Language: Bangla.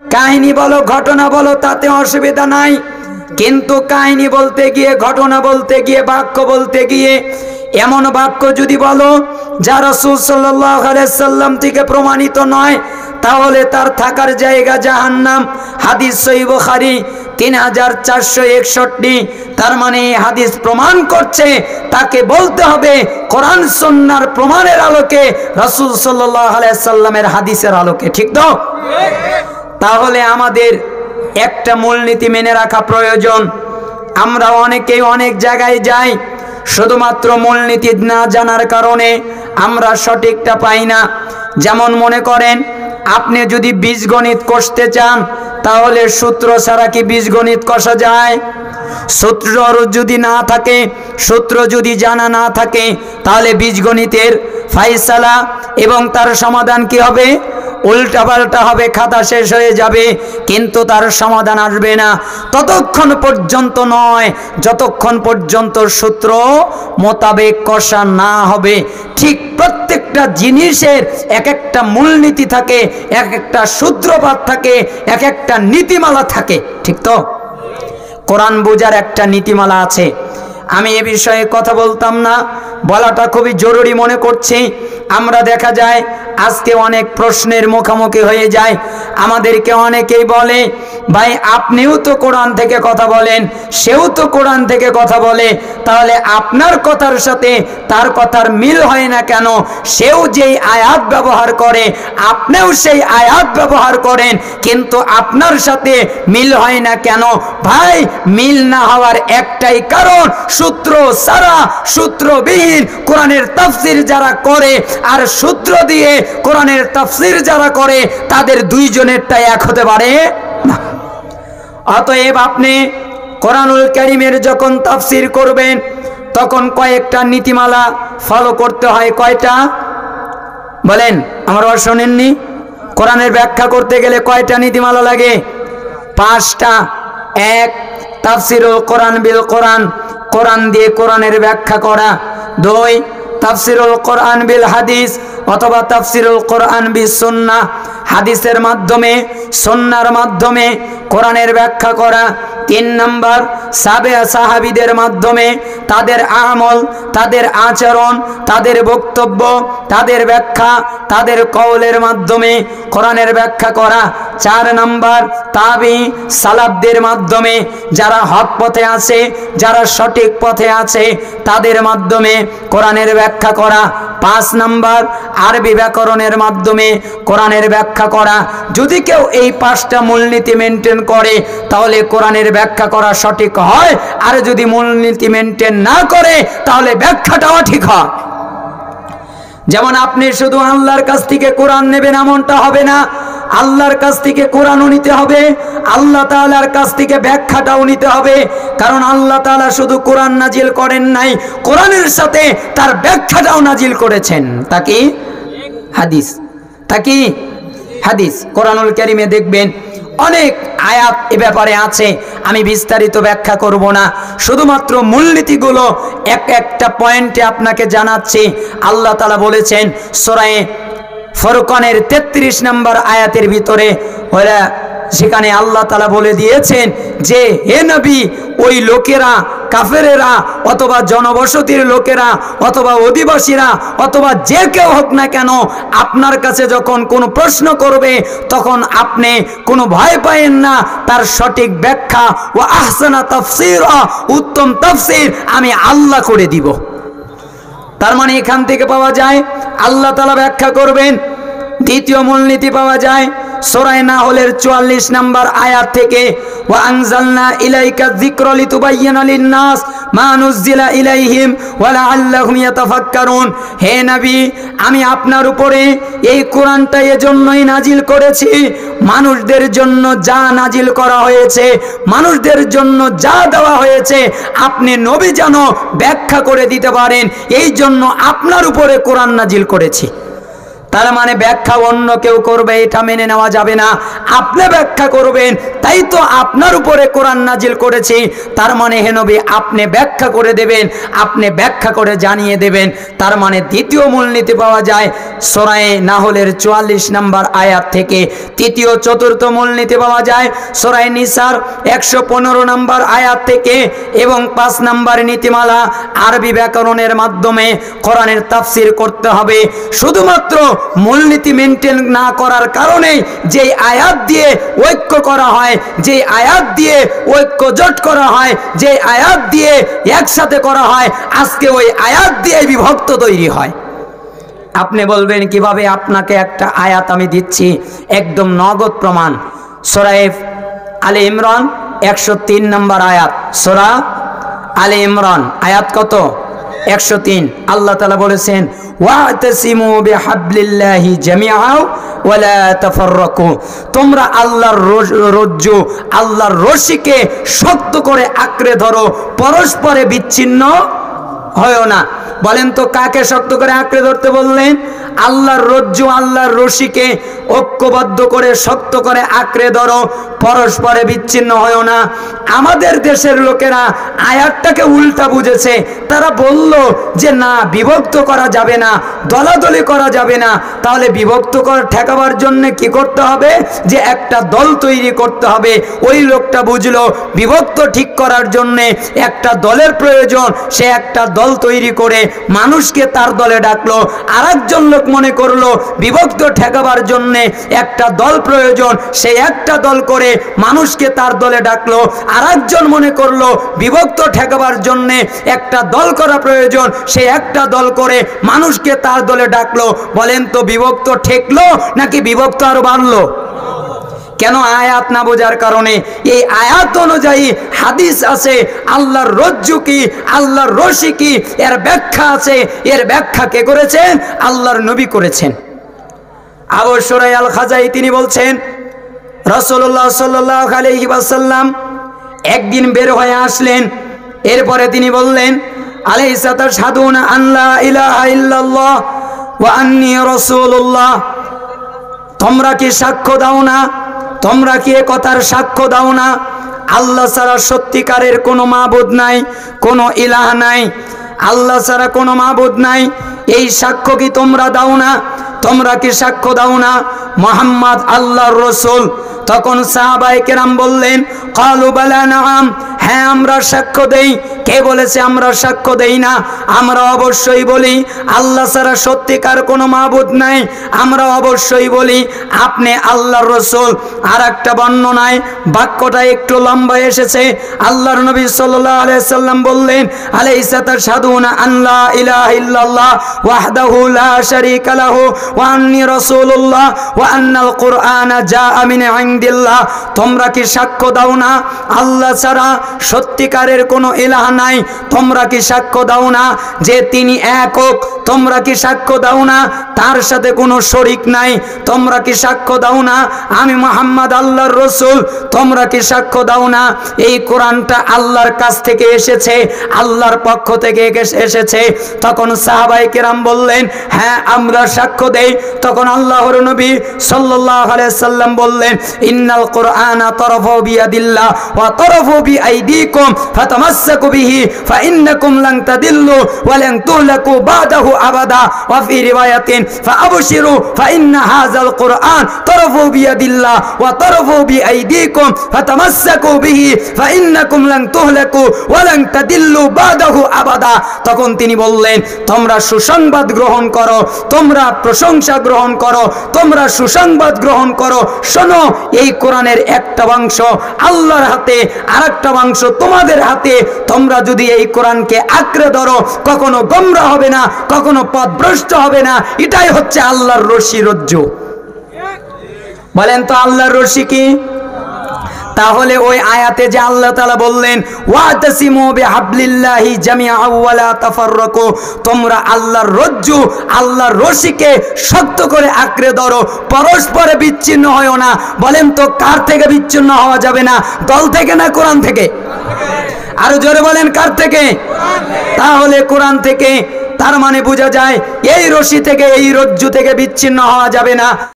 কাহিনী বলো, ঘটনা বলো, তাতে অসুবিধা নাই। কিন্তু কাহিনী বলতে গিয়ে, ঘটনা বলতে গিয়ে, বাক্য বলতে গিয়ে এমন বাক্য যদি বলো যা রাসূল সাল্লাল্লাহু আলাইহি সাল্লাম থেকে প্রমাণিত নয়, তাহলে তার থাকার জায়গা জাহান্নাম। হাদিস সহিহ বুখারী 3461। তার মানে এই হাদিস প্রমাণ করছে তাকে বলতে হবে কোরআন সুন্নাহর প্রমাণের আলোকে, রাসূল সাল্লাল্লাহু আলাইহি সাল্লামের হাদিসের আলোকে। ঠিক তো? তাহলে আমাদের একটা মূলনীতি মেনে রাখা প্রয়োজন। আমরা অনেকেই অনেক জায়গায় যাই, শুধুমাত্র মূলনীতি না জানার কারণে আমরা সঠিকটা পাই না। যেমন মনে করেন, আপনি যদি বীজগণিত কষতে চান, তাহলে সূত্র ছাড়া কি বীজগণিত কষা যায়? সূত্র যদি না থাকে, সূত্র যদি জানা না থাকে, তাহলে বীজগণিতের ফায়সালা এবং তার সমাধান কি হবে? উল্টাপাল্টা হবে, খাতা শেষ হয়ে যাবে, কিন্তু তার সমাধান আসবে না। ততক্ষণ পর্যন্ত নয় যতক্ষণ পর্যন্ত সূত্র মোতাবেক কষা না হবে। ঠিক প্রত্যেকটা জিনিসের এক একটা মূলনীতি থাকে, এক একটা সূত্রপাত থাকে, এক একটা নীতিমালা থাকে। ঠিক তো? কোরআন বোঝার একটা নীতিমালা আছে। আমি এ বিষয়ে কথা বলতাম না, বলাটা খুবই জরুরি মনে করছি। আমরা দেখা যায় আজকে অনেক প্রশ্নের মুখোমুখি হয়ে যায়। আমাদেরকে অনেকেই বলে, ভাই আপনিও তো কোরআন থেকে কথা বলেন, সেও তো কোরআন থেকে কথা বলে, তাহলে আপনার কথার সাথে তার কথার মিল হয় না কেন? সেও যেই আয়াত ব্যবহার করে, আপনিও সেই আয়াত ব্যবহার করেন, কিন্তু আপনার সাথে মিল হয় না কেন? ভাই, মিল না হওয়ার একটাই কারণ, সূত্র ছাড়া, সূত্রবিহীন কোরআনের তাফসীর যারা করে আর সূত্র দিয়ে কোরআনের তাফসীর যারা করে, তাদের দুইজনেরটা এক হতে পারে না। অতএব আপনি কোরআনুল কারীমের যখন তাফসীর করবেন, তখন কয়েকটা নীতিমালা ফলো করতে হয়। কয়টা বলেন? আমার আর শোনেননি? কোরআনের ব্যাখ্যা করতে গেলে কয়টা নীতিমালা লাগে? 5টা। 1, তাফসীরুল কোরআন বিল কোরআন, কোরআন দিয়ে কোরআনের ব্যাখ্যা করা। 2, তাফসীরুল কোরআন বিল হাদিস অথবা তাফসীরুল কোরআন বিস সুন্নাহ, হাদিসের মাধ্যমে, সুন্নাহর মাধ্যমে কোরআনের ব্যাখ্যা করা। 3 নাম্বার, সাহাবীদের মাধ্যমে তাদের আমল, তাদের আচরণ, তাদের বক্তব্য, তাদের ব্যাখ্যা, তাদের কওলের মাধ্যমে কোরআনের ব্যাখ্যা করা। 4 নাম্বার, তাবি সালাফদের মাধ্যমে, যারা হক পথে আছে, যারা সঠিক পথে আছে, তাদের মাধ্যমে কোরআনের ব্যাখ্যা করা। 5 নাম্বার, আরবি ব্যাকরণের মাধ্যমে কোরআনের ব্যাখ্যা করা। যদি কেউ এই 5টা মূলনীতি মেনটেন করে, তাহলে কোরআনের ব্যাখ্যা করা সঠিক হয়। আর যদি মূলনীতি মেনটেন না করে, তাহলে ব্যাখ্যাটাও ঠিক হয়। যেমন আপনি শুধু আল্লাহর কাছ থেকে কোরআন নেবেন এমনটা হবে না, আল্লাহর কাছ থেকে কোরআনও নিতে হবে, আল্লাহ তাআলার কাছ থেকে ব্যাখ্যাটাও নিতে হবে। কারণ আল্লাহ তাআলা শুধু কোরআন নাজিল করেন নাই, কোরআনের সাথে তার ব্যাখ্যাটাও নাজিল করেছেন। তা কি? হাদিস। তা কি? হাদিস। কোরআনুল কারীমে দেখবেন অনেক আয়াত এ ব্যাপারে আছে, আমি বিস্তারিত ব্যাখ্যা করব না, শুধুমাত্র মূলনীতিগুলো একটা পয়েন্টে আপনাকে জানাচ্ছি। আল্লাহ তাআলা বলেছেন সূরা ফুরকানের 33 নম্বর আয়াতের ভিতরে, সেখানে আল্লাহ তাআলা বলে দিয়েছেন যে, হে নবী, ওই লোকেরা, কাফেরেরা অথবা জনবসতির লোকেরা অথবা অধিবাসীরা অথবা যে কেউ হোক না কেন, আপনার কাছে যখন কোনো প্রশ্ন করবে, তখন আপনি কোনো ভয় পাবেন না, তার সঠিক ব্যাখ্যা ও আহসানা তাফসীরা, উত্তম তাফসীর আমি আল্লাহ করে দিব। তার মানে এখান থেকে পাওয়া যায় আল্লাহ তাআলা ব্যাখ্যা করবেন। দ্বিতীয় মূলনীতি পাওয়া যায় সূরা নাহলের 44 নম্বর আয়াত থেকে, ওয়া আনজালনা ইলাইকা যিকরা লিতুবায়্যিনা লিন-নাস মা নুযিলা ইলাইহিম ওয়া লাআল্লাহুম ইয়াতাফাক্কারুন। হে নবী, আমি আপনার উপরে এই কোরআনটা এজন্যই নাজিল করেছি, মানুষদের জন্য যা নাজিল করা হয়েছে, মানুষদের জন্য যা দেওয়া হয়েছে, আপনি নবী যেন ব্যাখ্যা করে দিতে পারেন, এই জন্য আপনার উপরে কোরআন নাজিল করেছি। তার মানে ব্যাখ্যা অন্য কেউ করবে এটা মেনে নেওয়া যাবে না, আপনি ব্যাখ্যা করবেন। তাই তো আপনার উপরে কোরআন নাজিল করেছি, তার মানে হে নবী আপনি ব্যাখ্যা করে দেবেন, আপনি ব্যাখ্যা করে জানিয়ে দেবেন। তার মানে দ্বিতীয় মূলনীতি পাওয়া যায় সূরা নাহলের 44 নম্বর আয়াত থেকে। তৃতীয় চতুর্থ মূলনীতি পাওয়া যায় সূরা নিসার 115 নম্বর আয়াত থেকে। এবং 5 নম্বর নীতিমালা আরবি ব্যাকরণের মাধ্যমে কোরআনের তাফসীর করতে হবে। শুধুমাত্র মূলনীতি মেনটেন না করার কারণে যে আয়াত দিয়ে ঐক্য করা হয়, যে আয়াত দিয়ে ঐক্য জোট করা হয়, যে আয়াত দিয়ে একসাথে করা হয়, আজকে ওই আয়াত দিয়ে বিভক্ত তৈরি হয়। আপনি বলবেন কিভাবে? আপনাকে একটা আয়াত আমি দিচ্ছি, একদম নগদ প্রমাণ। সূরা আলে ইমরান 103 নম্বর আয়াত। সূরা আলে ইমরান আয়াত কত? 103। আল্লাহ তাআলা বলেছেন ওয়াতাসিমু বিহাবলিল্লাহি জামিআ ওয়ালা তাফাররাকু, তোমরা আল্লাহর রজ্জু, আল্লাহর রশিকে শক্ত করে আঁকড়ে ধরো, পরস্পরে বিচ্ছিন্ন হয় না। বলেন তো কাকে শক্ত করে আঁকড়ে ধরতে বললেন? আল্লাহর রজ্জু, আল্লাহর রশিকে ঐক্যবদ্ধ করে শক্ত করে আঁকড়ে ধরো, পরস্পরে বিচ্ছিন্ন হয় না। আমাদের দেশের লোকেরা আয়াতটাকে উল্টা বুঝেছে। তারা বলল যে না, বিভক্ত করা যাবে না, দলাদলি করা যাবে না। তাহলে বিভক্ত করা ঠেকাবার জন্য কি করতে হবে? যে একটা দল তৈরি করতে হবে। ওই লোকটা বুঝলো বিভক্ত ঠিক করার জন্যে একটা দলের প্রয়োজন, সে একটা দল তৈরি করে মানুষকে তার দলে ডাকলো। আর একজন লোক মনে করলো বিভক্ত ঠেকাবার জন্যে একটা দল প্রয়োজন, সে একটা দল করে মানুষকে তার দলে ডাকলো। আর একজন মনে করলো বিভক্ত ঠেকাবার জন্যে একটা দল করা প্রয়োজন, সে একটা দল করে মানুষকে তার দলে ডাকলো। বলেন তো বিভক্ত ঠেকলো নাকি বিভক্ত আরো বাড়লো? কেন? আয়াত না বোঝার কারণে। এই আয়াত অনুযায়ী হাদিস আছে, আল্লাহর রজ্জু কি, আল্লাহর রশি কি, এর ব্যাখ্যা আছে। এর ব্যাখ্যা কে করেছেন? আল্লাহর নবী করেছেন। আবু শুরাইহ আল খাজাই তিনি বলছেন রাসূলুল্লাহ সাল্লাল্লাহু আলাইহি ওয়াসাল্লাম একদিন বের হয়ে আসলেন। এরপরে তিনি বললেন আলাইসা তাশহাদুনা আন লা ইলাহা ইল্লাল্লাহ ওয়া আন্নী রাসূলুল্লাহ, তোমরা কি সাক্ষ্য দাও না, তোমরা কি এ কথার সাক্ষ্য দাও না আল্লাহ ছাড়া সত্যিকারের কোনো মাবুদ নাই, কোনো ইলাহ নাই, আল্লাহ ছাড়া কোনো মাবুদ নাই? এই সাক্ষ্য কি তোমরা দাও না? তোমরা কি সাক্ষ্য দাও না মুহাম্মদ আল্লাহর রাসূল? তখন সাহাবায়ে কেরাম বললেন ক্বালু বালা নাআম, হ্যাঁ আমরা সাক্ষ্য দেই। কে বলেছে আমরা সাক্ষ্য দেই না? আমরা অবশ্যই বলি আল্লাহ ছাড়া সত্যিকার কোনো মাবুদ নাই। আমরা অবশ্যই বলি আপনি আল্লাহর রাসূল। আর একটা বর্ণনায় বাক্যটা একটু লম্বা এসেছে। আল্লাহর নবী সাল্লাল্লাহু আলাইহি সাল্লাম বললেন আলাইসা তাশহাদুনা আন লা ইলাহা ইল্লাল্লাহ ওয়াহদাহু লা শারীকা লাহু ওয়া আন্নী রাসূলুল্লাহ ওয়া আন্নাল কুরআনা জাআ মিন ইনদিল্লাহ, তোমরা কি সাক্ষ্য দাও না আল্লাহ ছাড়া সত্যিকারের কোনো ইলাহ নাই? তোমরা কি সাক্ষ্য দাও না যে তিনি একক? তোমরা কি সাক্ষ্য দাও না তার সাথে কোনো শরীক নাই? তোমরা কি সাক্ষ্য দাও না আমি মুহাম্মদ আল্লাহর রাসূল? তোমরা কি সাক্ষ্য দাও না এই কোরআনটা আল্লাহর কাছ থেকে এসেছে, আল্লাহর পক্ষ থেকে এসেছে? তখন সাহাবায়ে কেরাম বললেন হ্যাঁ আমরা সাক্ষ্য দেই। তখন আল্লাহর নবী সাল্লাল্লাহু আলাইহি সাল্লাম বললেন ইন্নাল কুরআনা তারাফু বিয়াদিল্লাহ ওয়া তারাফু বিআইদিকুম ফাতামাসসাকু বিহি ফাইন্নাকুম লান তাদিল্লু ওয়া লান তুহলাকু বাদাহু আবাদা ওয়া ফি রিওয়ায়াতিন ফাআবশিরু ফাইন্না হাযাল কুরআন তারাফু বিয়াদিল্লাহ ওয়া তারাফু বিআইদিকুম ফাতামাসসাকু বিহি ফাইন্নাকুম লান তুহলাকু ওয়া লান তাদিল্লু বাদাহু আবাদা। তখন তিনি বললেন তোমরা সুসংবাদ গ্রহণ করো, তোমরা প্রশংসা গ্রহণ করো, তোমরা সুসংবাদ গ্রহণ করো। শোনো এই কোরআনের একটা অংশ আল্লাহর হাতে, আরেকটা অংশ তোমাদের হাতে। তোমরা যদি এই কোরআনকে আঁকড়ে ধরো কখনো গোমরা হবে না, কখনো পথভ্রষ্ট হবে না। এটাই হচ্ছে আল্লাহর রশি রজ্জু। বলেন তো আল্লাহর রশি কি? তাহলে ওই আয়াতে যে আল্লাহ তাআলা বললেন ওয়াতাসিমু বিহাবলিল্লাহি জামিআ ওয়া লা তাফাররাকু, তোমরা আল্লাহর রজ্জু, আল্লাহর রশিকে শক্ত করে আঁকড়ে ধরো, পরস্পরে বিচ্ছিন্ন হয় না। বলেন তো কার থেকে বিচ্ছিন্ন হওয়া যাবে না? দল থেকে না কোরআন থেকে? আরো জোরে বলেন কার থেকে? তাহলে কোরআন থেকে তার মানে বোঝা যায় এই রশি থেকে, এই রজ্জু থেকে বিচ্ছিন্ন হওয়া যাবে না।